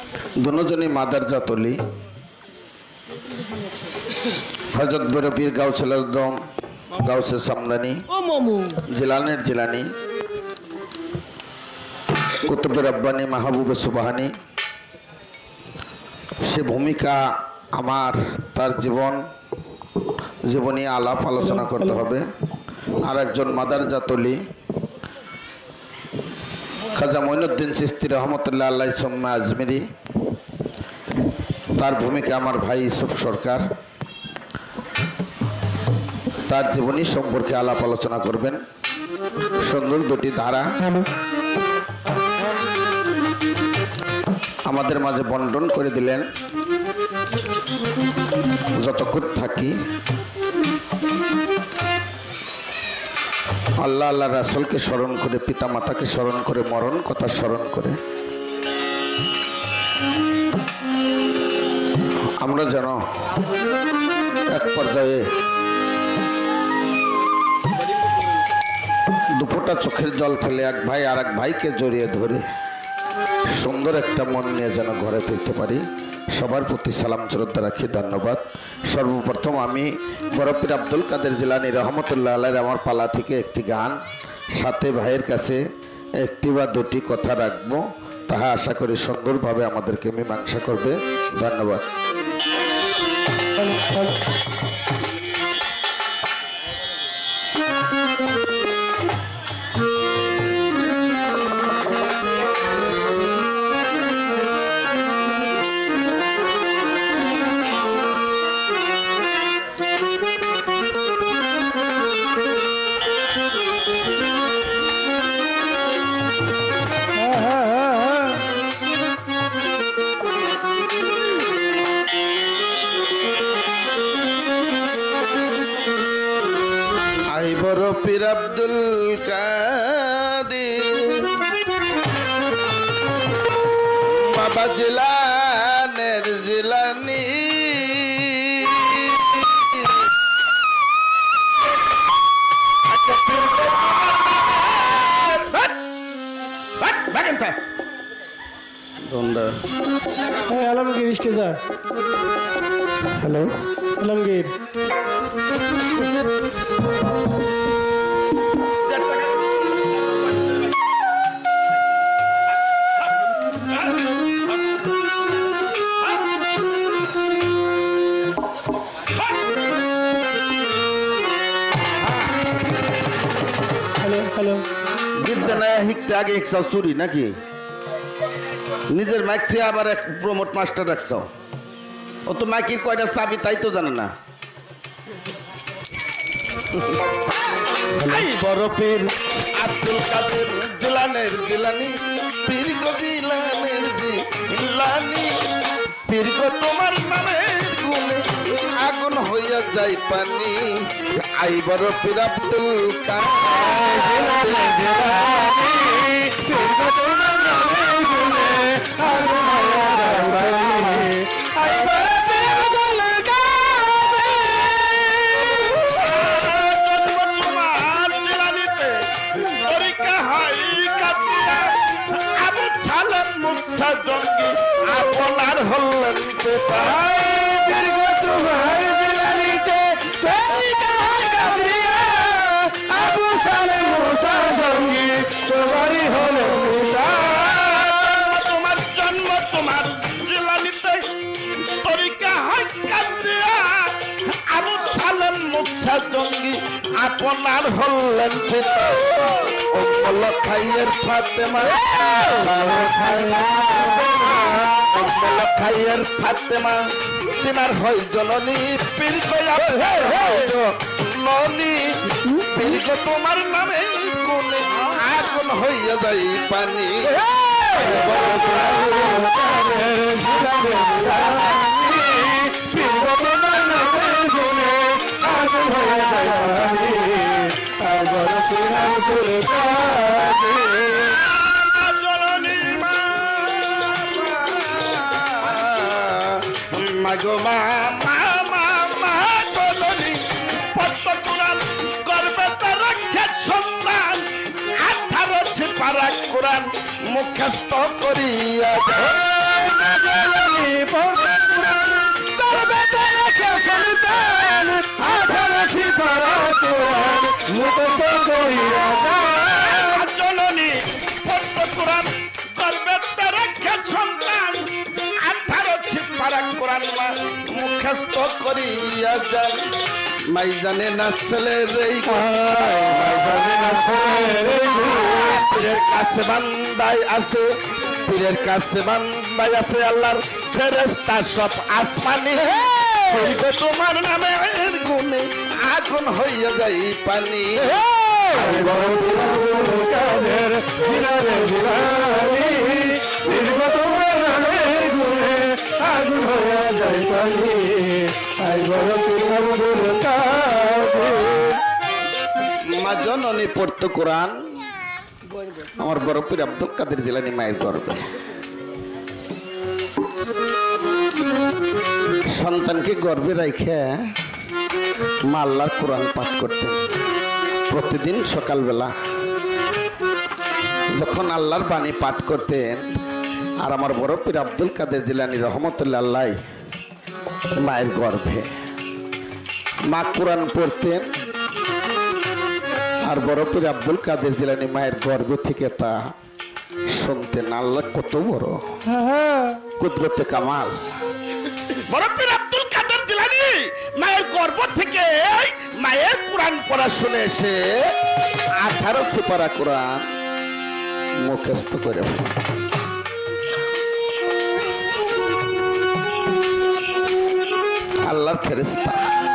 দুজনই মাদার জাতলি হযরত বরপীর গাউসুল আজম গাউসে সামদানি জিলানের জিলানি কুতুবে রব্বানি মাহবুবে সুবহানি। সে ভূমিকা আমার তার জীবনী আলাপ আলোচনা করতে হবে। আর একজন মাদার জাতলি খাজা মঈনুদ্দিন চিশতি রহমতুল্লাহ আলাইহি সুম্মা আজমিরি, তার ভূমিকা আমার ভাই ইউসুফ সরকার, তার জীবনী সম্পর্কে আলাপ আলোচনা করবেন। সুন্দর দুটি ধারা আমাদের মাঝে বন্টন করে দিলেন। যতক্ষণ থাকি আল্লাহ আল্লাহ রাসূলকে স্মরণ করে, পিতা মাতাকে স্মরণ করে, মরণ কথা স্মরণ করে আমরা যেন এক পর্যায়ে দুপোটা চোখের জল ফেলে এক ভাই আর এক ভাইকে জড়িয়ে ধরে সুন্দর একটা মন নিয়ে যেন ঘরে ফিরতে পারি। সবার প্রতি সালাম শ্রদ্ধা রাখি, ধন্যবাদ। সর্বপ্রথম আমি বরপীর আব্দুল কাদের জিলানী রহমতুল্লাহ আলাইহির আমার পালা থেকে একটি গান, সাথে ভাইয়ের কাছে একটি বা দুটি কথা রাখবো, তাহা আশা করি সুন্দরভাবে আমাদেরকে মীমাংসা করবে। ধন্যবাদ। বরপীর আব্দুল কাদের বাবা জিলানের জিলানি, আলমগীর স্টেজা। হ্যালো আলমগীর, হিকতে আগে একসাও চুরি নাকি নিজের মাইক থেকে আবার এক প্রমোট মাস্টার রাখছ। ও তো মাইকের কয়টা চাবি তাই তো জানে না। বরপীর আব্দুল কাদের জিলানের জিলানি, পীর গো জিলানের জিলানি, পীর গো তোমার নামের গুণে আগুন হইয়া যায় পানি। আই বরপীর আব্দুল কাদের জিলানি, পীর গো তোমার নামের গুণে আগুন হইয়া যায় পানি। আই বরপীর আব্দুল জঙ্গি আপনার হলেন তোমার জিলানিতে আবু সালে মুসা জঙ্গি তোমারই হল তোমার জন্ম তোমার জিলানিতে তরিকা হয় কাদিয়া আবু সালে মুসা জঙ্গি আপনার হলেন পিতা। খাইয়ের ফাতেমা খাইয়ের ফাতেমা তিনার হয় জননী, পীর ননী, পীর তোমার নামে কোনে আগুন হইয়া যাই পানি। মাগো মা পদ্ম কুরান করবে তার সন্তান 18 পারা কোরআন মুখস্থ করিয়া কষ্ট করিয়া যায়। জননী পদ্ম কোরআন গর্বের রেখে সন্তান 18 ছিপারা কোরআন মুখস্থ করিয়া যান। মাই জানে না ছেলের এই পীরের কাছে বান্দাই আছে, পীরের কাছে বান্দাই আছে আল্লাহর ফেরেশতা সব আসমানি। হইবে তোমার নামে গুণে আগুন হইয়া যাই পানি। কাদের দিনারে দিবানি দীর্ঘ তোমার নামের গুণে আগুন হইয়া যায় পানি। আই বড় পীর আব্দুল কাদের। মা জননী পড়তো কোরআন, আমার বড় পীর আব্দুল কাদের জিলানী মায়ের গর্বে। সন্তানকে গর্বে রাখে মা আল্লাহর কোরআন পাঠ করতেন প্রতিদিন সকালবেলা। যখন আল্লাহর বাণী পাঠ করতেন আর আমার বড় পীর আব্দুল কাদের জিলানী রহমতুল্লাহ আল্লাহ মায়ের গর্ভে মা কোরআন পড়তেন আর বড় পীর আব্দুল কাদের জিলানী মায়ের গর্ভে থেকে তা শুনতেন। আল্লাহ কত বড় কুদরতে কামাল। বড় পীর আব্দুল কাদের জিলানী মায়ের গর্ভ থেকে মায়ের কোরআন পড়া শুনে এসে 18 সুপারা কোরআন মুখস্থ করে আল্লাহর ফেরেশতা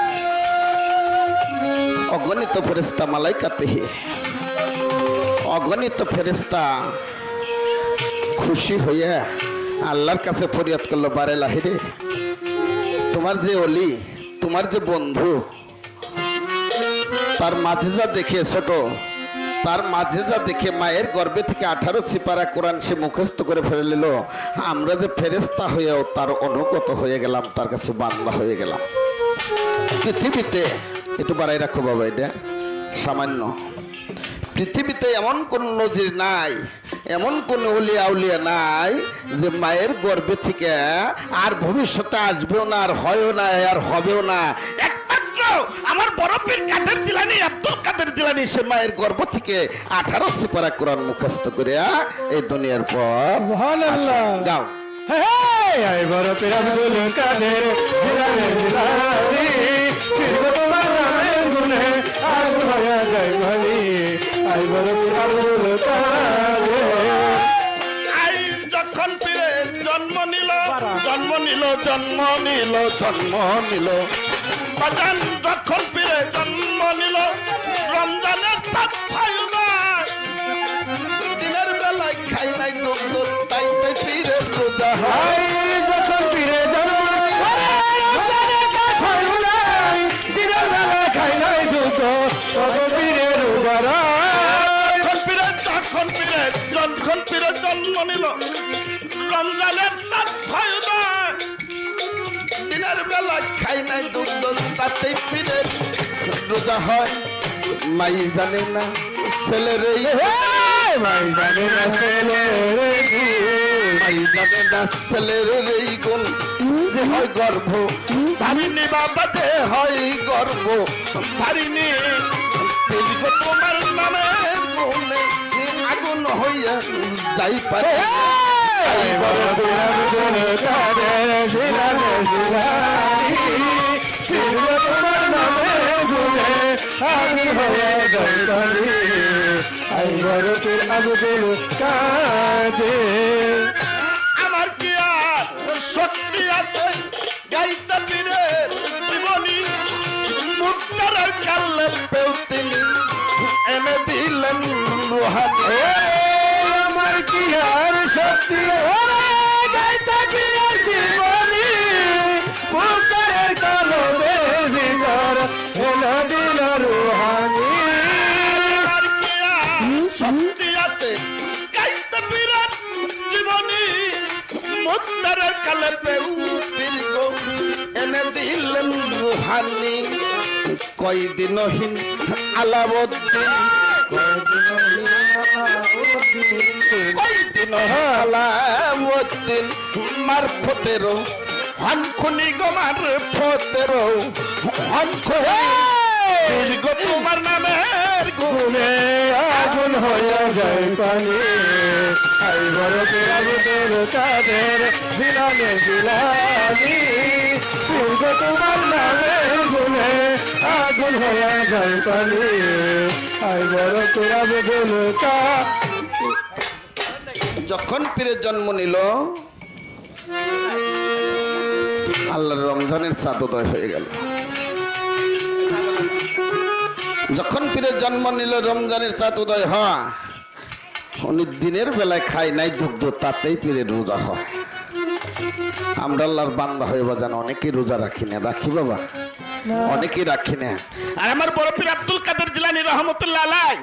অগণিত ফেরেশতা মালাইকাতে অগণিত ফেরেশতা খুশি হয়ে আল্লাহর কাছে ফরিয়াদ করলো, বারে লাহিরে তোমার যে অলি, তোমার যে বন্ধু, তার মাঝে যা দেখে ছোট, তার মাঝে যা দেখে মায়ের গর্ভে থেকে 18 সিপারা কোরআন সে মুখস্থ করে ফেলে নিল, আমরা যে ফেরেশতা হয়েও তার অনুগত হয়ে গেলাম, তার কাছে বান্দা হয়ে গেলাম। পৃথিবীতে একটু বাড়াই রাখো বাবা, এটা সামান্য। পৃথিবীতে এমন কোন নজির নাই, এমন কোন ওলিয়া উলিয়া নাই যে মায়ের গর্ভে থেকে আর ভবিষ্যতে আসবেও না, আর হয়ও না, আর হবেও না। একমাত্র আমার বড় পীর কাদের জিলানী আব্দুল কাদের জিলানী সে মায়ের গর্ভ থেকে 18 সিপারা কোরআন মুখস্থ করে এই দুনিয়ার পর সুবহানাল্লাহ। গাও। আই বড় পীর আব্দুল কাদের জিলানী জিলানী দীর্ঘ তোমার নামের গুণে আগুন হইয়া যায় পানি। আই বড় পীর আব্দুল কাদের। আই যখন পীরের জন্ম নিল জন্ম নিল জন্ম নিল জন্ম নিল বাজান যখন পীরের জন্ম নিল রমজানের 7 ফায়ুদায় দিনের বেলায় খাই নাই দুধ, তাই তাই পীরের রোজা হয়। আই যখন পীরে জন্ম দিনের বেলা খাই নাই দুধ, তত পীরের রোজা যখন পীরের জন্ম নিল রমজানের 7 ফায়ুদায় দিনের বেলা খাই নাই দুধ, তাতেই পীরের রোজা হয়। মাই জানে না ছেলের ভাই জানে না মাই জানে না ছেলের এই গুণ যে হয় গর্ভ ধারিনি বাবা যে হয় গর্ভ ধারিনি দীর্ঘ তোমার নামের গুণে আগুন হইয়া যাই পারে। আব্দুল কাদের। আমার কি আর শক্তি আছে গাইতে পীরের জীবনী মুক্তার কাল্লে পেও তিনি এনে দিলেন রুহানি। আমার কি আর শক্তি গাইতে পীরের জীবনী মুক্তার কাল্লে ভিতর এনে দিল রুহানি। আমার কি আর শক্তি আছে গাইতে পীরের জীবনী মুক্তার কাল্লে পেও পীরগো এনে দিলেন রুহানি। কয়দিনহীন আলাউদ্দিন কয়দিন আলাউদ্দিন মারফতেরও হনখুনি গো মারফতেরও হনখুনি দীর্ঘ তোমার নামের গুনে আগুন হয়ে যায় পানি আইবার আব্দুল কাদের জিলানি জিলানি দীর্ঘ তোমার নামের গুনে আগুন হয়ে যায় পানি আইবার আব্দুল কাদের। যখন পীরের জন্ম নিল আল্লাহর রমজানের চাঁদ উদয় হয়ে গেল। যখন পীরের জন্ম নিল রমজানের চাঁদ উদয় হয়, উনি দিনের বেলায় খায় নাই দুগ্ধ, তাতেই পীরের রোজা হয়। আমরা আল্লাহর বান্দা হয়ে বাজান অনেকেই রোজা রাখি না, রাখি বাবা, অনেকেই রাখি না। আর আমার বড় পীর আব্দুল কাদের জিলানী রহমতুল্লাহ আলাইহি,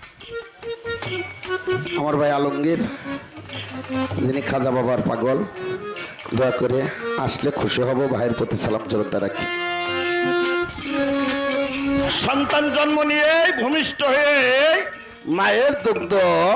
আমার ভাই আলমগীর যিনি খাজা বাবার পাগল, দয়া করে আসলে খুশি হব, ভাইয়ের প্রতি সালাম জবাব রাখি। সন্তান জন্ম নিয়ে ভূমিষ্ঠ হয়ে মায়ের দুগ্ধ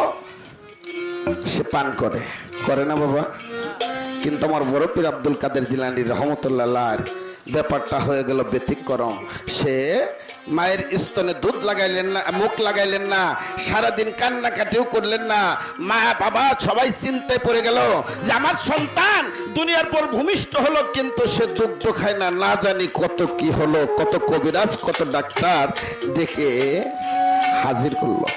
সে পান করে না বাবা, কিন্তু আমার বড় পীর আব্দুল কাদের জিলানী রহমতুল্লাহ আলাইহির ব্যাপারটা হয়ে গেল ব্যতিক্রম। সে মায়ের স্তনে দুধ লাগাইলেন না, মুখ লাগাইলেন না, সারাদিন কান্নাকাটিও করলেন না। মা বাবা সবাই চিন্তায় পড়ে গেল যে আমার সন্তান দুনিয়ার পর ভূমিষ্ঠ হলো, কিন্তু সে দুগ্ধ খায় না। না জানি কত কি হলো, কত কবিরাজ কত ডাক্তার দেখে হাজির করলো,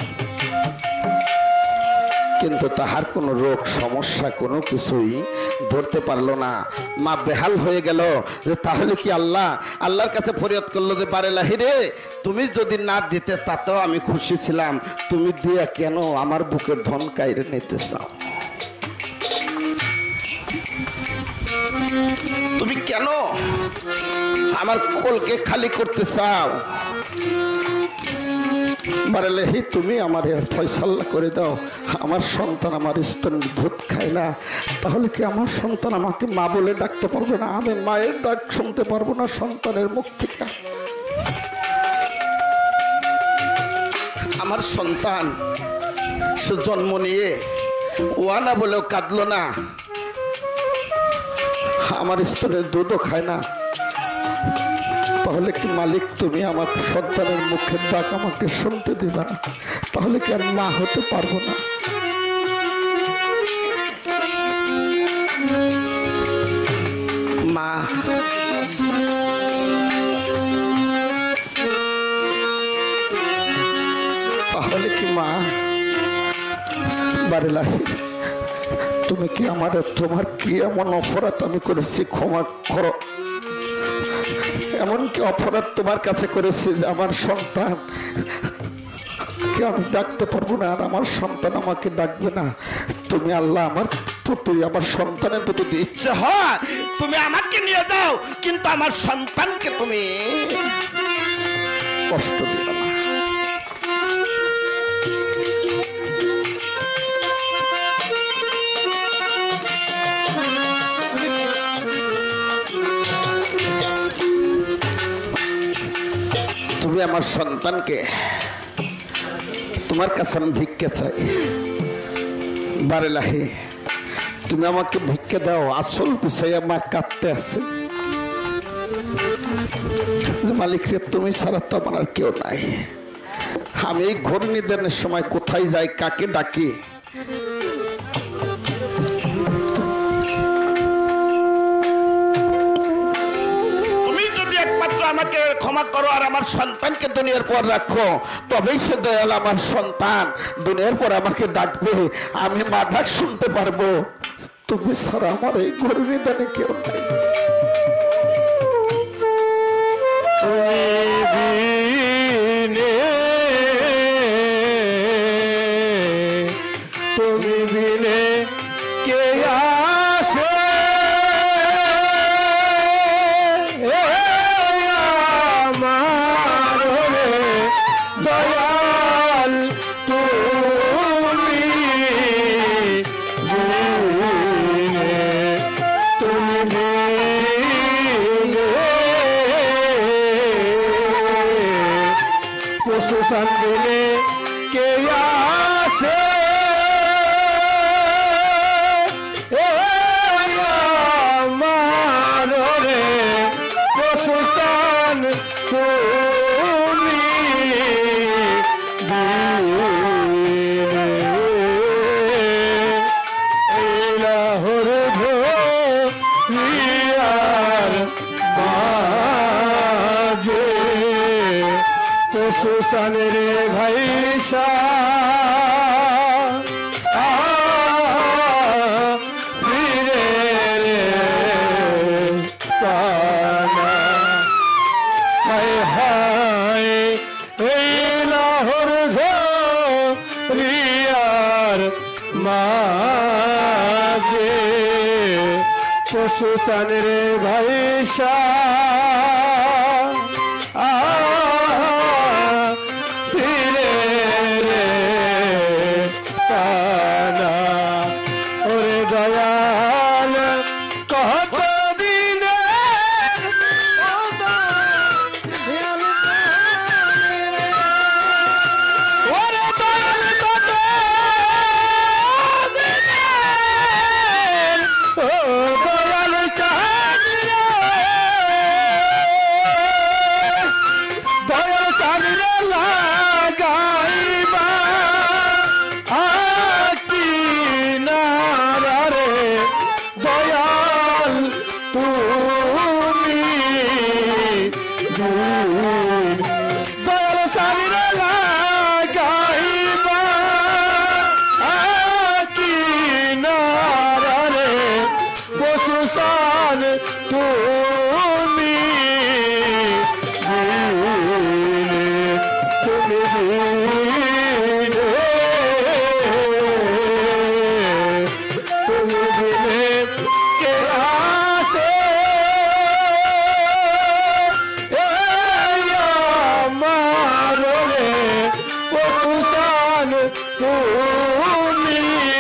কিন্তু তাহার কোনো রোগ সমস্যা কোনো কিছুই ধরতে পারলো না। মা বেহাল হয়ে গেল যে তাহলে কি আল্লাহর কাছে ফরিয়াদ করলো যে বারেলাহি রে, তুমি যদি না দিতে তাতেও আমি খুশি ছিলাম, তুমি দিয়া কেন আমার বুকের ধন কাইরে নিতে চাও? তুমি কেন আমার কোলকে খালি করতে চাও? বারেলাহি তুমি আমার ফয়সালা করে দাও, আমার সন্তান আমার স্তনের দুধ খায় না, তাহলে কি আমার সন্তান আমাকে মা বলে ডাকতে পারবে না? আমি মায়ের ডাক শুনতে পারবো না সন্তানের মুখ থেকে? আমার সন্তান সে জন্ম নিয়ে ওয়ানা বলেও কাঁদলো না, আমার স্তনের দুধও খায় না, তাহলে কি মালিক তুমি আমার সন্তানের মুখের ডাক আমাকে শুনতে দিবা না? তাহলে কি আমি মা হতে পারবো না? মা তাহলে কি মা বারেলাহি তুমি কি তোমার কি এমন অপরাধ আমি করেছি ক্ষমা করো? এমন কি অপরাধ তোমার কাছে করেছি যে আমার সন্তান কে আমি ডাকতে পারবো না, আর আমার সন্তান আমাকে ডাকবে না? তুমি আল্লাহ আমার প্রতি, আমার সন্তানের প্রতি ইচ্ছা হয় তুমি আমাকে নিয়ে যাও, কিন্তু আমার সন্তানকে তুমি কষ্ট দিও না। তুমি আমার সন্তানকে, তোমার কাছে আমি ভিক্ষা চাই বারেলাহি, তুমি আমাকে ভিক্ষা দাও। আসল বিষয় আমার কাঁদতে আছে মালিক রে, তুমি ছাড়া তো আমার আর কেউ নাই। আমি এই ঘোর নিধনের সময় কোথায় যাই, কাকে ডাকি? আমাকে ক্ষমা করো আর আমার সন্তানকে দুনিয়ার পর রাখো, তবেই সে দয়াল আমার সন্তান দুনিয়ার পর আমাকে ডাকবে, আমি মা ডাক শুনতে পারবো। তুমি ছাড়া আমার এই ঘোর নিধনে কেউ নাই। তুমি বিনে কে আসে দয়াল, তুমি তুমি সুসানের ভাই ফিরে রে কানা হায় হায় এই লাহোর ঘরিয়ার মাঝে সুসানের ভাই ফিরে রে কানা ওরে দয়াল কত দিনে ওরে দয়াল কত দিনে ও দয়াল চাঁদিরে দয়াল চাঁদিরে লাগাইবা আকি নারে দয়াল তুমি দয়াল চাঁদিরে লাগাইবা আকি নারে পশুসান তুমি তুমি তুমি দিলে কে আসে আমার রে পশুসান তুমি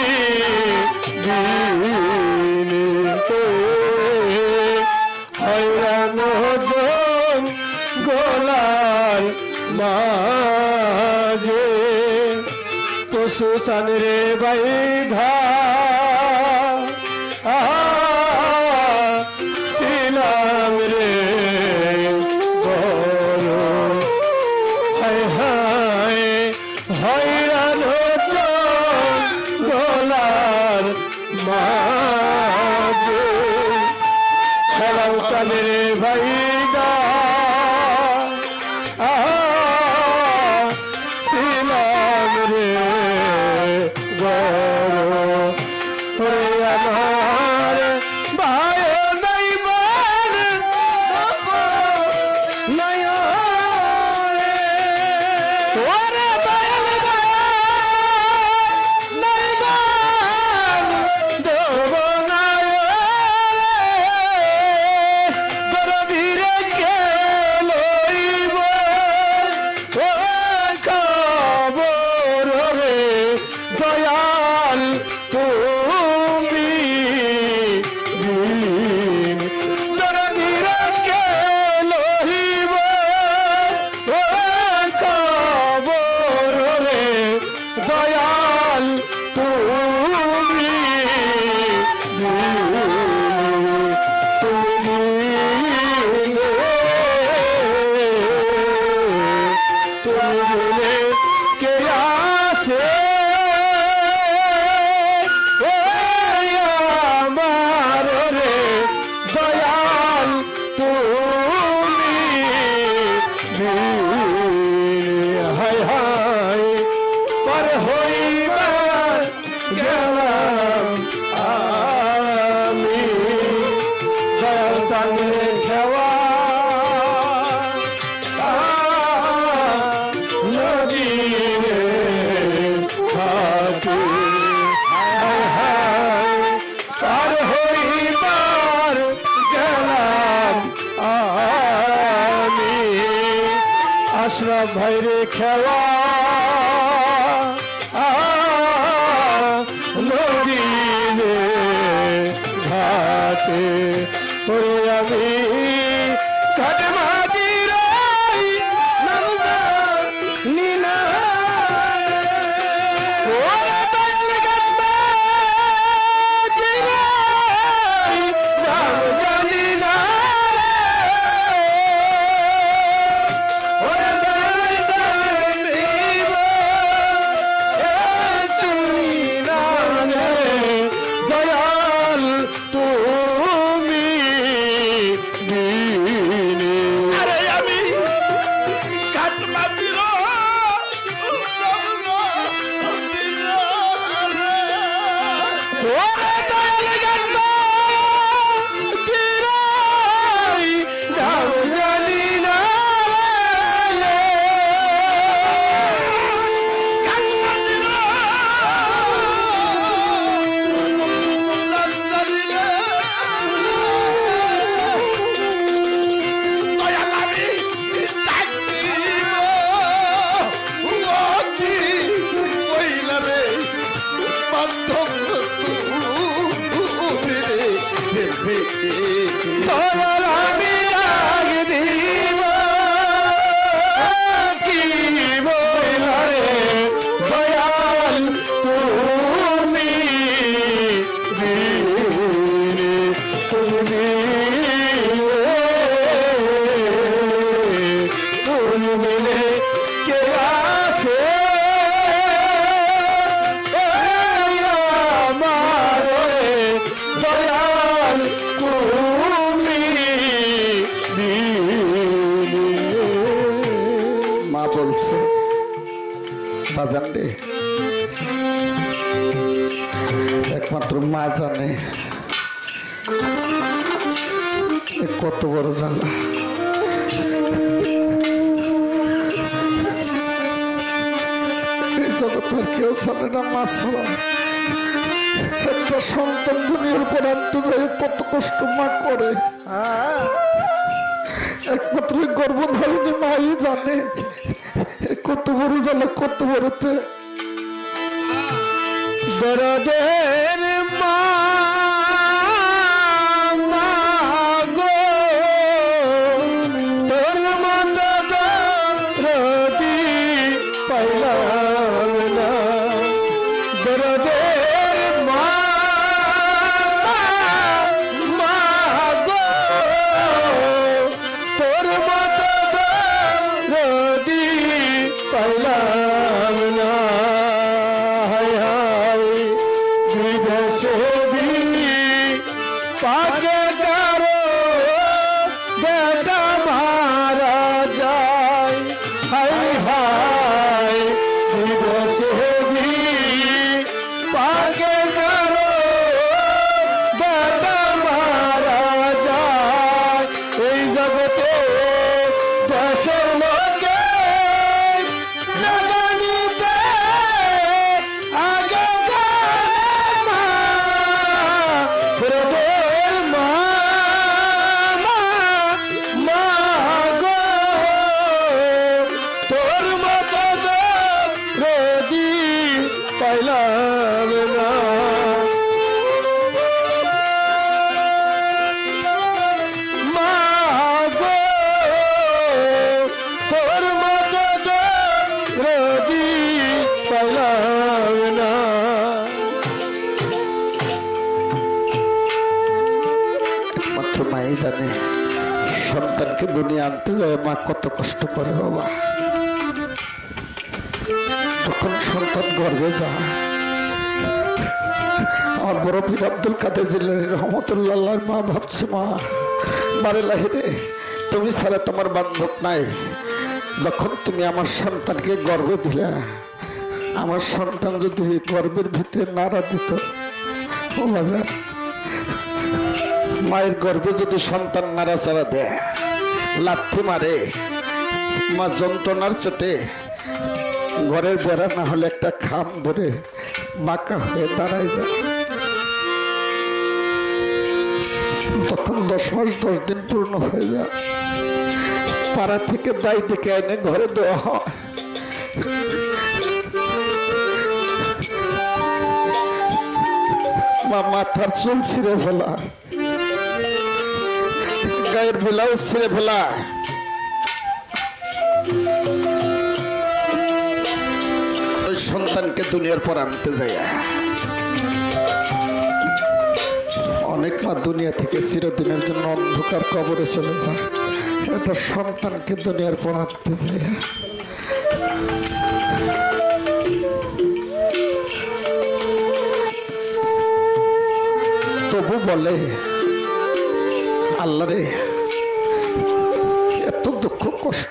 হয়রান গোলার মাঝে পশুসান রে বাইধা ছিলাম রে বড় হায় হায় হয়রান গোলার মাঝে খেলাম কানের ভাই ছিলাম রে গড় আমার ভাই নাই মান ওরে দয়াল নাই মান দেব না গরবীরে কে লইব ও খবর রে দয়াল তুমি গরবীরে কে লইব ও খবর রে দয়াল তুমি তুমি কে আসে আমার রে দয়াল তুমি হায় হায় পর হইবা গেলাম আমি দয়াল চাঁদে খেওয়া নদীরে থাকি হায় হায় পার হইবার গেলাম আমি আশরাফ ভাইরে খেওয়া নদীরে ঘাটে ওরে আমি ঘাট মাদিরে নীলা ওরে দয়াল ঘাট মাদিরে নাম জানি না ওরে দয়াল দেব তুই না দয়াল তুমি দয়াল আমি রাগ দিব কি বইলারে দয়াল তুমি তুমি কে আছে আমার দয়াল তুমি মা বলছে বাজান রে, একমাত্র মা জানে এ কত বড় জ্বালা। এই জগতের কেউ জানে না মা ছাড়া একটা সন্তান দুনিয়ার উপর আনতে যায় কত কষ্ট মা করে। একমাত্র গর্ভধারিণী মাই জানে কত বড় জ্বালা, কত বড়তে। দরদের মা গো তোর মত দরদি পাইলাম না। দরদের মা গো তোর মত দরদি পাইলাম না। পাকে কারো বেটা মারা যায়, হাই হাই দিবসে পাকে কারো বেটা মারা যায়। এই জগতে দেশের লোকে না জানিতে আগে পাইলাম না। মা গো তোর মত রবি পাইলাম না। একমাত্র মাই জানে সন্তানকে দুনিয়া আনতে যায় মা কত কষ্ট করে। বাবা যখন সন্তান গর্ভে যায়, আমার বড় পীর আব্দুল কাদের জিলানী রহমতুল্লাহ মা ভাবছে মা বারে লাহিরে তুমি ছাড়া তোমার বান্ধব নাই। যখন তুমি আমার সন্তানকে গর্ভে দিলা, আমার সন্তান যদি গর্ভের ভিতরে নাড়া দিত, ও বাবা মায়ের গর্ভে যদি সন্তান নাড়াচাড়া দেয়, লাথি মারে, মা যন্ত্রণার চোটে ঘরের বেড়া না হলে একটা খাম ধরে বাঁকা হয়ে দাঁড়ায় যায়। তখন 10 মাস 10 দিন পূর্ণ হয়ে যায়, পাড়া থেকে দায় ডেকে এনে ঘরে দেওয়া হয়। মা মাথার চুল ছিঁড়ে ফেলা, গায়ের ব্লাউজ ছিঁড়ে ফেলা, ওই সন্তানকে দুনিয়ার পর আনতে যায়। অনেক মা দুনিয়া থেকে চিরদিনের জন্য অন্ধকার কবরে চলে যায়, একটা সন্তানকে দুনিয়ার পর আনতে যায়। তবু বলে আল্লাহ রে এত দুঃখ কষ্ট।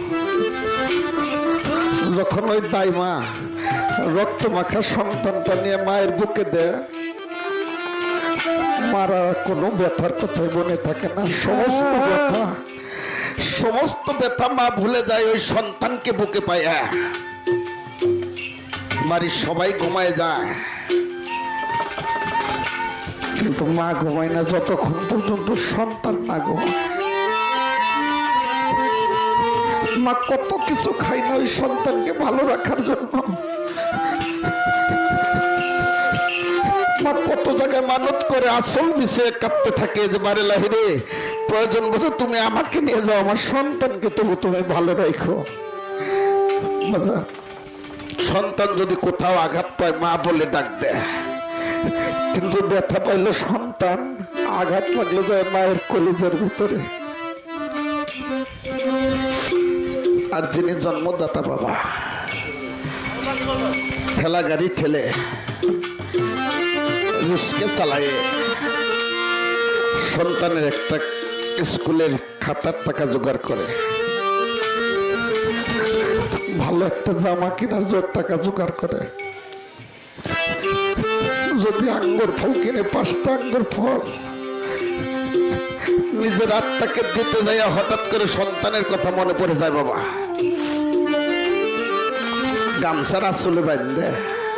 যখন ওই দাই মা রক্ত মাখা সন্তানটা নিয়ে মায়ের বুকে দেয়, মারা কোনো ব্যথার কথাই মনে থাকে না। সমস্ত ব্যথা মা ভুলে যায় ওই সন্তানকে বুকে পাইয়া। বাড়ির সবাই ঘুমায় যায়, কিন্তু মা ঘুমায় না যতক্ষণ পর্যন্ত সন্তান না ঘুমায়। মা কত কিছু খায় না ওই সন্তানকে ভালো রাখার জন্য। মা কত জায়গায় মানত করে আসল বিষয়ে কাঁপতে থাকে যে বারে লাহিরে প্রয়োজন বোধ তুমি আমাকে নিয়ে যাও, আমার সন্তানকে তবু তুমি ভালো রাখো। সন্তান যদি কোথাও আঘাত পায় মা বলে ডাক দেয়, কিন্তু ব্যথা পাইলে সন্তান আঘাত লাগলে যায় মায়ের কলিজার ভিতরে। আর যিনি জন্মদাতা বাবা ঠেলা গাড়ি ঠেলে রিস্কে চালায় সন্তানের একটা স্কুলের খাতার টাকা জোগাড় করে, ভালো একটা জামা কেনার জোর টাকা জোগাড় করে, যদি আঙ্গুর ফল কিনে 5টা আঙ্গুর ফল নিজের আত্মাকে দিতে যায়, হঠাৎ করে সন্তানের কথা মনে পড়ে যায় বাবা, গামছার আসলে বাঁধে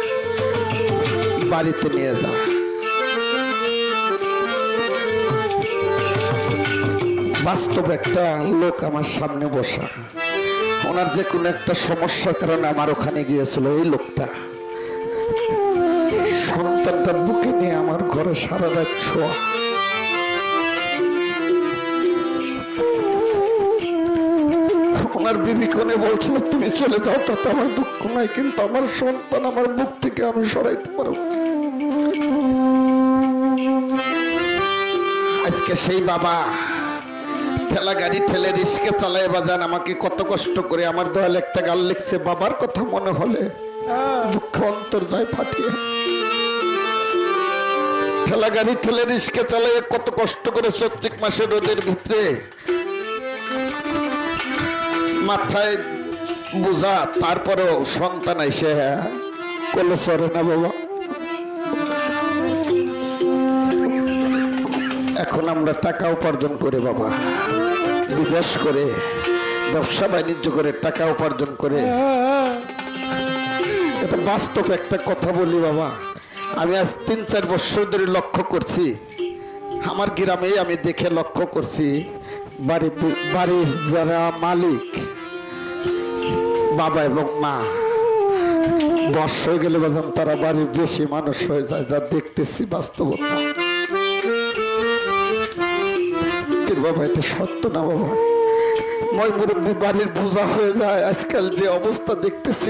বাড়িতে নিয়ে যা। বাস্তব একটা লোক আমার সামনে বসা, ওনার যে কোনো একটা সমস্যার কারণে আমার ওখানে গিয়েছিল। এই লোকটা সন্তানটা বুকে নিয়ে আমার ঘরে সারা রাত ছোঁয়া। ওনার বিবি কোনে বলছিল তুমি চলে যাও তাতে আমার দুঃখ নাই, কিন্তু আমার সন্তান আমার বুক থেকে আমি সরাইতে পারবো। আজকে সেই বাবা ঠেলা গাড়ি ঠেলে রিস্কে চালায় বাজান আমাকে কত কষ্ট করে আমার দয়াল একটা গাল লিখছে, বাবার কথা মনে হলে দুঃখ অন্তর যায় ফাটিয়ে। ঠেলা গাড়ি ঠেলে রিস্কে চালায় কত কষ্ট করে চৈত্রিক মাসের রোদের ভিতরে মাথায় বোঝা, তারপরেও সন্তান এসে কোলে চড়ে না বাবা। এখন আমরা টাকা উপার্জন করে বাবা, বিদেশ করে ব্যবসা বাণিজ্য করে টাকা উপার্জন করে, এটা বাস্তব একটা কথা বলি বাবা। আমি আজ 3-4 বছর ধরে লক্ষ্য করছি, আমার গ্রামে আমি দেখে লক্ষ্য করছি বাড়ির যারা মালিক বাবা এবং মা বয়স হয়ে গেলে বাজান তারা বাড়ির বেশি মানুষ হয়ে যায়, যা দেখতেছি বাস্তবতা। বাবা এটা সত্য না বাবা, মই মুরব্বী বাড়ির বোঝা হয়ে যায়। আজকাল যে অবস্থা দেখতেছি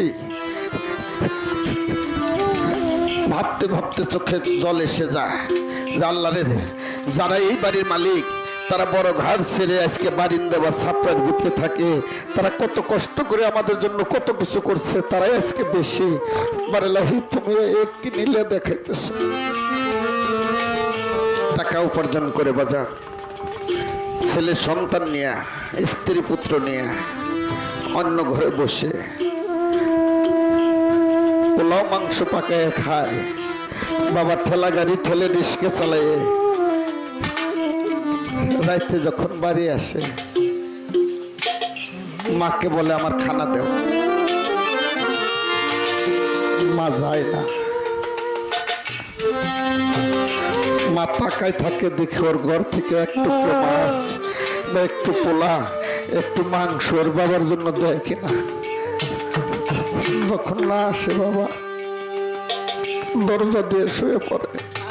ভাবতে ভাবতে চোখে জল এসে যায়। আল্লাহরে যারা এই বাড়ির মালিক তারা বড় ঘর ছেড়ে আজকে বারিন্দা বা ছাপড়ার ভিতরে থাকে, তারা কত কষ্ট করে আমাদের জন্য কত কিছু করছে, তারাই আজকে বেশি। বারেলাহি তুমি একটি নিলে দেখাইতেছ টাকা উপার্জন করে বাজার, ছেলে সন্তান নিয়ে স্ত্রী পুত্র নিয়ে অন্য ঘরে বসে পোলাও মাংস পাকায় খায় বাবা, ঠেলা গাড়ি ঠেলে রিস্কে চালায়। রাইতে যখন বাড়ি আসে মাকে বলে আমার খানা দেও, মা যায় না। মা তাকায় থাকে, দেখে ওর ঘর থেকে একটু মাছ বা একটু পোলা একটু মাংস ওর বাবার জন্য দেয় কিনা। যখন না আসে বাবা দরজা দিয়ে শুয়ে পড়ে।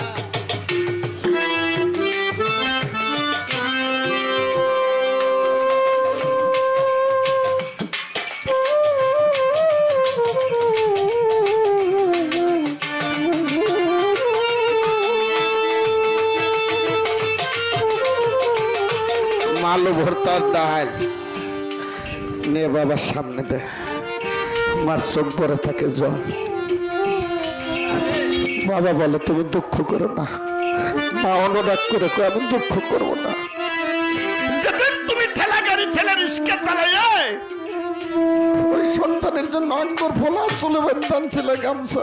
আলু ভর্তার ডাল নিয়ে বাবার সামনে দেয়, মার চোখ পরে থাকে জল। বাবা বলে তুমি দুঃখ করো না, মা অনুরাগ করে আমি দুঃখ করবো না। যেদিন তুমি ঠেলা গাড়ি ঠেলা রিস্কে চালাই ওই সন্তানের জন্য আঙ্গুর ফোলা চলে বান্ধান ছিল গামছা,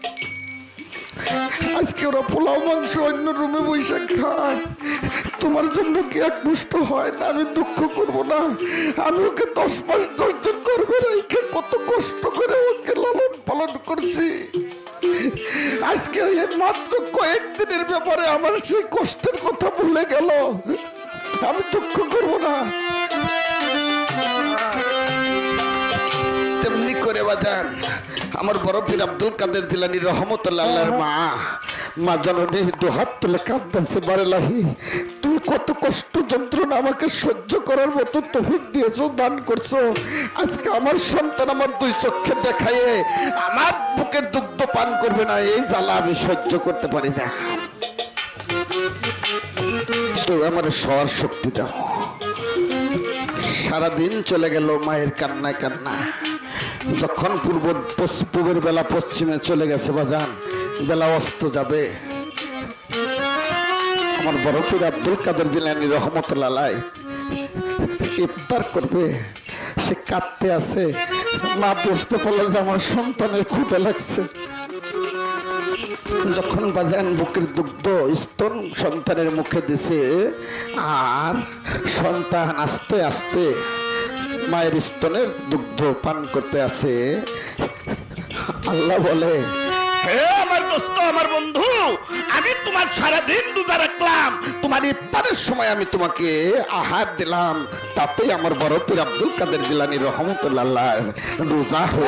আজকে ওরা পোলাও মাংস অন্য রুমে বৈশাখ খায়, তোমার জন্য কি এক মুষ্ট হয় না? আমি দুঃখ করবো না? আমি ওকে 10 মাস 10 দিন গর্ভে রেখে কত কষ্ট করে ওকে লালন পালন করছি, আজকে মাত্র কয়েকদিনের ব্যাপারে আমার সেই কষ্টের কথা ভুলে গেল, আমি দুঃখ করবো না? তেমনি করে বাজান আমার বড় পীর আব্দুল কাদের জিলানী রহমতুল্লাহ আল্লাহর মা মা জননী দুহাত তুলে কাঁদতেছে, বারেলাহি তুই কত কষ্ট যন্ত্রণা আমাকে সহ্য করার মতো তৌফিক দিয়েছো, দান করছো। আজকে আমার সন্তান আমার দুই চোখে দেখাইয়ে আমার বুকের দুগ্ধ পান করবে না, এই জ্বালা আমি সহ্য করতে পারি না। তুই আমার সবার শক্তি দাও। সারাদিন চলে গেল মায়ের কান্নায় কান্না। যখন পূবের বেলা পশ্চিমে চলে গেছে বাজান, বেলা অস্ত যাবে, আমার বড় পীর আব্দুল কাদের জিলানী রহমতুল্লাহ আলাইহি ইফতার করবে, সে কাঁদতে আছে। মা বুঝতে পারলো যে আমার সন্তানের ক্ষুধা লাগছে। যখন বাজান বুকের দুগ্ধ স্তন সন্তানের মুখে দিছে, আর সন্তান আস্তে আস্তে মায়ের স্তনের দুগ্ধ পান করতে আছে, আল্লাহ বলে, হে আমার দোস্ত, আমার বন্ধু, আমি তোমার সারাদিন রোজা রাখলাম, তোমার ইফতারের সময় আমি তোমাকে আহার দিলাম, তাতেই আমার বড় পীর আব্দুল কাদের জিলানী রহমতুল্লাহ আলাইহি রোজা হয়ে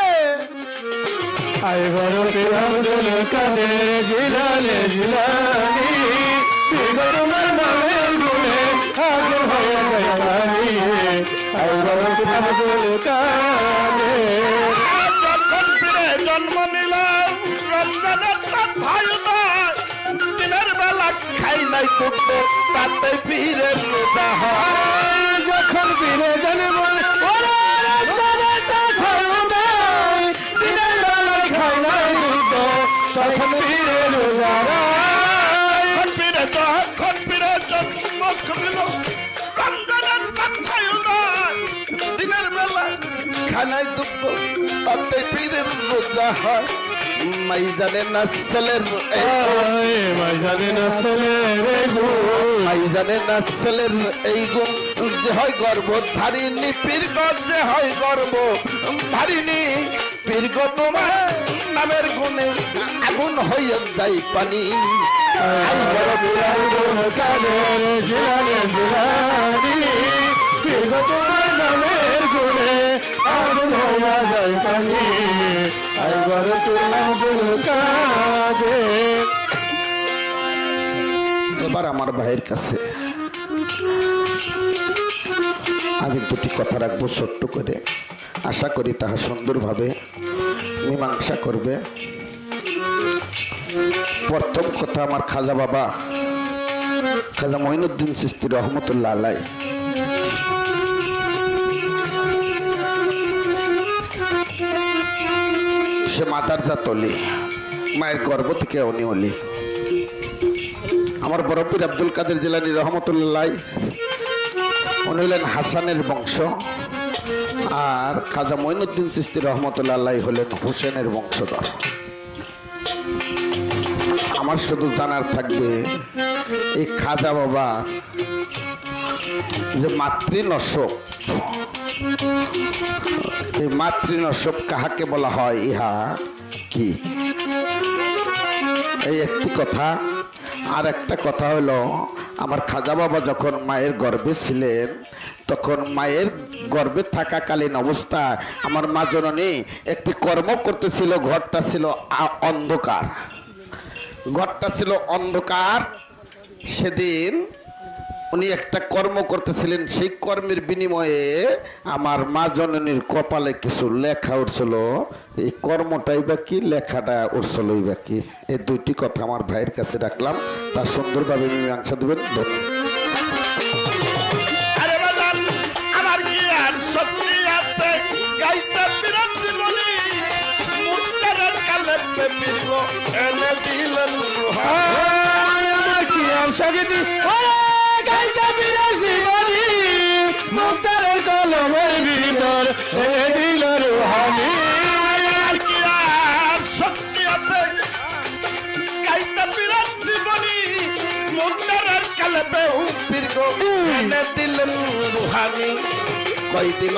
আই বড় পীর আব্দুল কাদের জিলানী জিলানী, তোমার নামের গুণে আজ হয়ে যায় পানি। আই বড় পীর আব্দুল কাদের। যখন ফিরে জন্ম নিলাম রমজানের দিনের বেলা খাই নাই দুগ্ধ, তাতে পীরের রোজা হয়। যখন ফিরে জন্ম দিনের বেলায় খাই নাই দুধ, তখন ফিরে রোজা যখন ফিরে জন্ম রমজানের দিনের বেলা খাই নাই দুগ্ধ, তাতে পীরের রোজা হয়। মাই জানে না ছেলের মাই জানে না ছেলের গুণ, মাই জানে না ছেলের এই গুণ, যে হয় গর্ভধারিণী পীরগ, যে হয় গর্ভধারিণী পীরগ, তোমার নামের গুণে আগুন হইয়া যায় পানি। আই বড় পীর আব্দুল কাদের জিলানী জিলানী, পীরগ তোমার নামের গুণে আগুন হইয়া যায় পানি। আই বড় পীর আব্দুল কাদের। এবার আমার ভাইয়ের কাছে আমি দুটি কথা রাখবো ছোট্ট করে, আশা করি তাহা সুন্দরভাবে মীমাংসা করবে। প্রথম কথা, আমার খাজা বাবা খাজা মঈনুদ্দিন চিশতি রহমতুল্লাহ আলাইহি সে মাতার জাত অলি, মায়ের গর্ভ থেকে উনি অলি। আমার বড় পীর আব্দুল কাদের জিলানী রহমতুল্লাহ উনি হলেন হাসানের বংশ, আর খাজা মঈনুদ্দিন চিশতি রহমতুল্লাহ হলেন হোসেনের বংশধর। আমার শুধু জানার থাকবে এই খাজা বাবা যে মাতৃনসব, এই মাতৃনসব কাহাকে বলা হয়, ইহা কি? এই একটি কথা। আর একটা কথা হলো, আমার খাজা বাবা যখন মায়ের গর্ভে ছিলেন, তখন মায়ের গর্ভে থাকাকালীন অবস্থায় আমার মা জননী একটি কর্ম করতেছিল। ঘরটা ছিল অন্ধকার, ঘরটা ছিল অন্ধকার। সেদিন উনি একটা কর্ম করতেছিলেন, সেই কর্মের বিনিময়ে আমার মা জননীর কপালে কিছু লেখা উঠছিল। এই কর্মটাই বা কি, লেখাটা উঠছিলই বা কি, এই দুইটি কথা আমার ভাইয়ের কাছে রাখলাম, তা সুন্দরভাবে মীমাংসা দেবেন। মুক্তারের কলমের ভিতর দিল রুহানি, শক্তি আছে গাইতে বিরাট জীবনী, মুক্তারের কালেবে উপির গো এনে দিলেন রুহানি। কয়দিন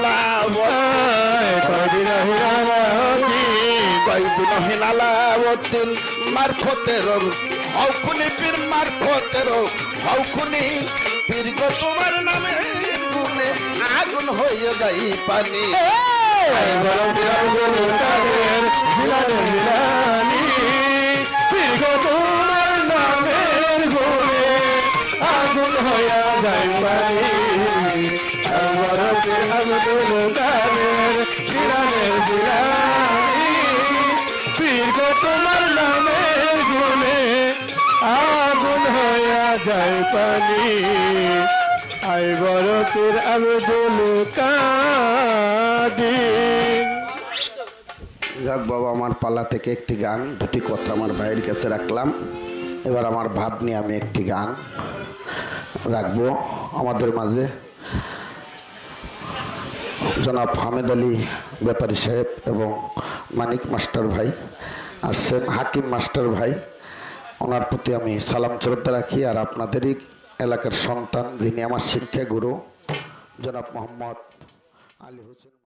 হিনালাওয়াতিন মারফতের হৌকুনি পীর, মারফতের হৌকুনি পীর গো, তোমার নামে গুণে আগুন হয়ে যাই পানি। বড় পীর আব্দুল কাদের জিলানী জিলানী, পীর গো তোমার নামের গুণে আগুন হইয়া যায় পানি বরফের আব্দুল কাদের জিলানের জিলানি পীর গো তোমার নামের গুণে আগুন হইয়া যায় পানি আই বরফের আব্দুল কাদের। যাক বাবা, আমার পালা থেকে একটি গান, দুটি কথা আমার ভাইয়ের কাছে রাখলাম। এবার আমার ভাব নিয়ে আমি একটি গান রাখবো আমাদের মাঝে। জনাব হামেদ আলী ব্যাপারী সাহেব এবং মানিক মাস্টার ভাই আসছেন, হাকিম মাস্টার ভাই, ওনার প্রতি আমি সালাম শ্রদ্ধা রাখি। আর আপনাদেরই এলাকার সন্তান, যিনি আমার শিক্ষা গুরু জনাব মোহাম্মদ আলী হোসেন।